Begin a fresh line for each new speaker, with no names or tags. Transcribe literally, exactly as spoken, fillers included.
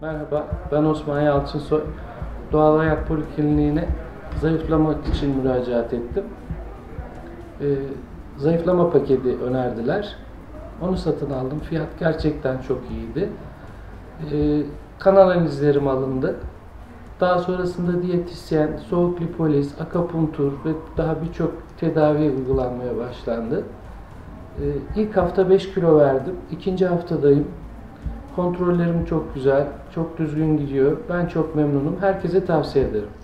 Merhaba, ben Osman Yalçınsoy. Doğal Hayat Polikliniğine zayıflamak için müracaat ettim. Ee, zayıflama paketi önerdiler. Onu satın aldım. Fiyat gerçekten çok iyiydi. Ee, kan analizlerim alındı. Daha sonrasında diyetisyen, soğuk lipoliz, akupunktur ve daha birçok tedavi uygulanmaya başlandı. Ee, ilk hafta beş kilo verdim. İkinci haftadayım. Kontrollerim çok güzel, çok düzgün gidiyor. Ben çok memnunum. Herkese tavsiye ederim.